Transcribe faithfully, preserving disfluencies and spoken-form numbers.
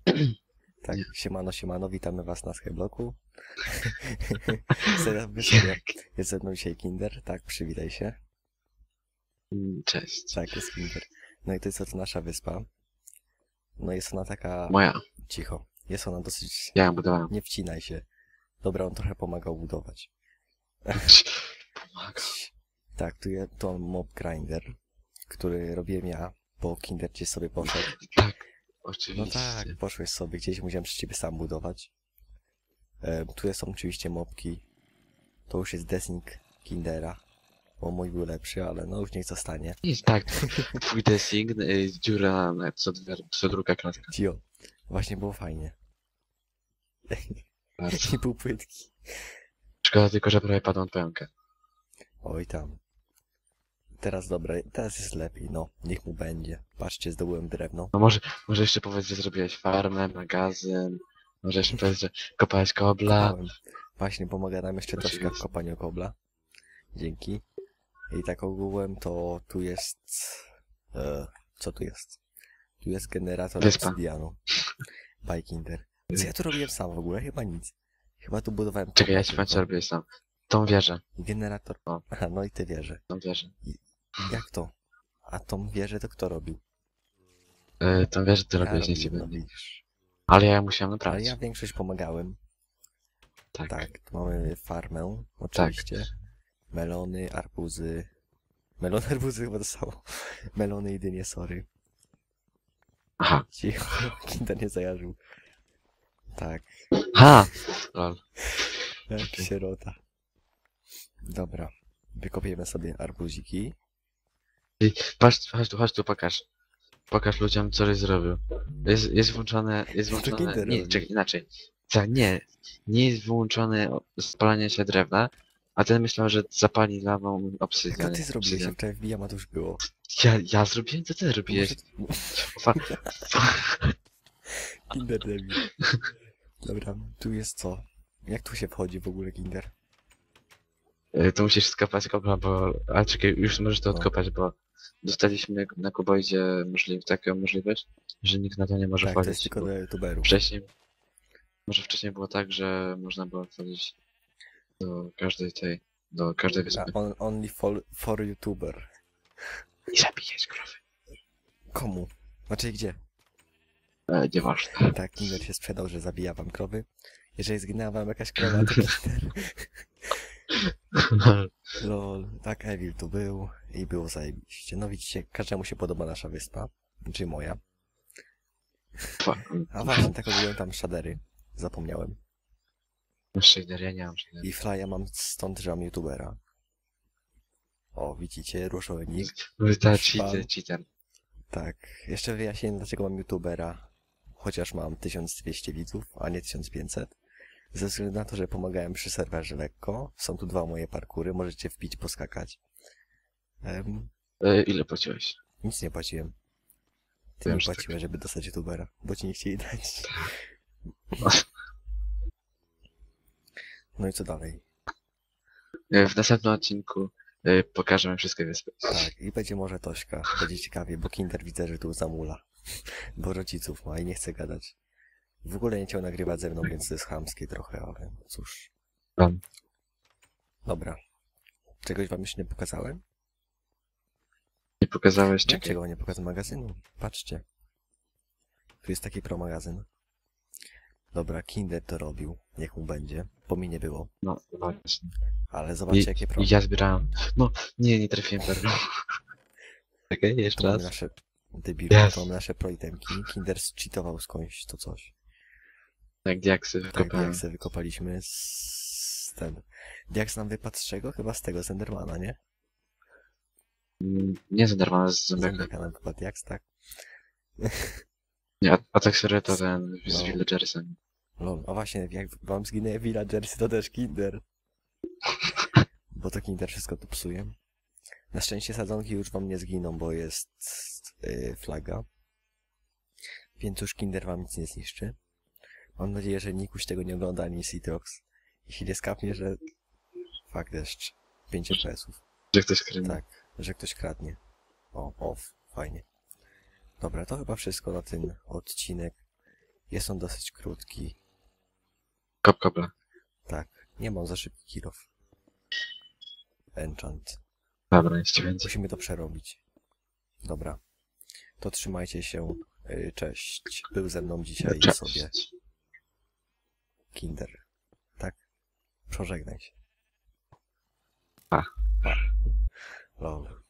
Tak, siemano, siemano, witamy was na Skybloku. Sobie, jest ze mną dzisiaj Kinder, tak, przywitaj się. Cześć. Tak, jest Kinder. No i to jest oto nasza wyspa. No jest ona taka... Moja. Cicho. Jest ona dosyć... Ja ją budowałem. Nie wcinaj się. Dobra, on trochę pomagał budować. Pomaga. Tak, tu jest to mob grinder, który robiłem ja, bo Kinder gdzieś sobie poszedł. Tak, No oczywiście. tak, poszłeś sobie gdzieś, musiałem przy ciebie sam budować. E, tu są oczywiście mopki. To już jest desing Kindera. Bo mój był lepszy, ale no już niech zostanie. Jest tak, twój desing, y, dziura na co, dwie, co druga klatka. Cio. Właśnie było fajnie. Bardzo. I pół płytki. Szkoda tylko, że prawie padł na pękę. Oj tam. Teraz dobra, teraz jest lepiej, no. Niech mu będzie. Patrzcie, zdobyłem drewno. No może, może jeszcze powiedz, że zrobiłeś farmę, magazyn. Może jeszcze powiedz, że kopałeś kobla. Kopałem. Właśnie pomaga nam jeszcze troszkę w Oczywiście. kopaniu kobla. Dzięki. I tak ogółem to tu jest... E, co tu jest? Tu jest generator Wyspa. obsydianu. By Kinder. Co ja tu robiłem sam w ogóle? Chyba nic. Chyba tu budowałem... Czekaj, ja kobla ci powiem, tylko. co robiłeś sam. Tą wieżę. I generator... O. Aha, no i te wieże. Tą wieżę. Jak to? A tą wieżę to kto robił? Y, tą wieżę ty Ja robiłeś, nie robiłem, no ciebie. widzisz. Ale ja ją musiałem Ale naprawić. ja większość pomagałem. Tak. Tak, tu mamy farmę, oczywiście. Melony, arbuzy. Melony, arbuzy chyba to samo. Melony i dynie, sorry. Aha. Cicho, Kinder nie zajarzył. Tak, Ha! Lol. jak Okej. sierota. Dobra, wykopiemy sobie arbuziki. Patrz, chodź tu, chodź tu, pokaż. Pokaż ludziom, co żeś zrobił. Jest, jest włączone, jest To włączone, Kinder nie, robi. czekaj, inaczej. Tak, nie, nie jest wyłączone o- spalanie się drewna, a ten myślał, że zapali lawą Jak obsydian. to ty zrobiłeś, obsydian. jak wczoraj wbijam, a to już było. Ja, ja zrobiłem, co ty To zrobiłeś? może- Fa- Kinder debil. Dobra, tu jest co? Jak tu się wchodzi w ogóle, Kinder? Y, To musisz skopać kobla, bo... Ale czekaj, już możesz to No. odkopać, bo dostaliśmy na kuboidzie możliw, taką możliwość, że nikt na to nie może Tak, to wchodzić. jest tylko bo do youtuberów. Wcześniej... Może wcześniej było tak, że można było wchodzić do każdej tej... do każdej A, wyspy. on, only for, for youtuber. I zabijać krowy. Komu? Znaczy gdzie? E, nieważne. Tak, Kinder się sprzedał, że zabija wam krowy. Jeżeli zginęła wam jakaś krowa, to Kinder. Lol, tak, Evil tu był i było zajebiście. No widzicie, każdemu się podoba nasza wyspa. Czy moja. A właśnie, tak ogółem tam shadery. Zapomniałem. Shader, ja nie mam shader. I flya mam stąd, że mam youtubera. O, widzicie, różowy nick. Ta Szpan. cheater, cheater. Tak, jeszcze wyjaśnię, dlaczego mam youtubera. Chociaż mam tysiąc dwieście widzów, a nie tysiąc pięćset. Ze względu na to, że pomagałem przy serwerze lekko. Są tu dwa moje parkury, możecie wbić, poskakać. Um, E, ile płaciłeś? nic nie płaciłem. Ty Wiem, mi że płaciłeś, żeby dostać youtubera, bo ci nie chcieli dać. No i co dalej? E, w następnym odcinku e, pokażemy wszystkie wyspy. Tak, i będzie może Tośka. Będzie ciekawie, bo Kinder widzę, że tu zamula. Bo rodziców ma i nie chce gadać. W ogóle nie chciał nagrywać ze mną, więc to jest chamskie trochę, ale cóż. Tam. Dobra. Czegoś wam jeszcze nie pokazałem? Nie pokazałeś, czekaj. Dlaczego nie pokazałem magazynu? Patrzcie. Tu jest taki pro magazyn. Dobra, Kinder to robił. Niech mu będzie. Bo mi nie było. No, właśnie. Ale I, zobaczcie, jakie pro. I ja zbierałem. No, nie, nie trafiłem bardzo. Czekaj, Tu jeszcze mamy raz. nasze... Debil, Yes. to mamy nasze pro itemki. Kinder cheatował skądś to coś. Tak, diaksy Tak, wykopałem. jak sobie wykopaliśmy z... ten... Diaks nam wypadł z czego? Chyba z tego, z Endermana, nie? Mm, Nie zadarmo z Z zombiaka. Zombiaka nam wypadł Diaks, tak? Nie, a, a tak serio to ten z No. villagersem. Lol, a właśnie, jak wam zginęły villagersy, to też Kinder. Bo to Kinder wszystko tu psuje. Na szczęście sadzonki już wam nie zginą, bo jest yy, flaga. Więc już Kinder wam nic nie zniszczy. Mam nadzieję, że Nikuś tego nie ogląda, ani Citrox. Jeśli nie skapnie, że... Fakt deszcz. pięć F P S-ów. Że ktoś kręci. Tak, że ktoś kradnie. O, off, fajnie. Dobra, to chyba wszystko na ten odcinek. Jest on dosyć krótki. Kop kobla. Tak, nie mam za szybki kilof. Enchant. Dobra, nic ci więcej. Musimy to przerobić. Dobra. To trzymajcie się. Yy, Cześć. Był ze mną dzisiaj Cześć. sobie Kinder. Tak? Przeżegnaj się. Pa. Pa. Lol.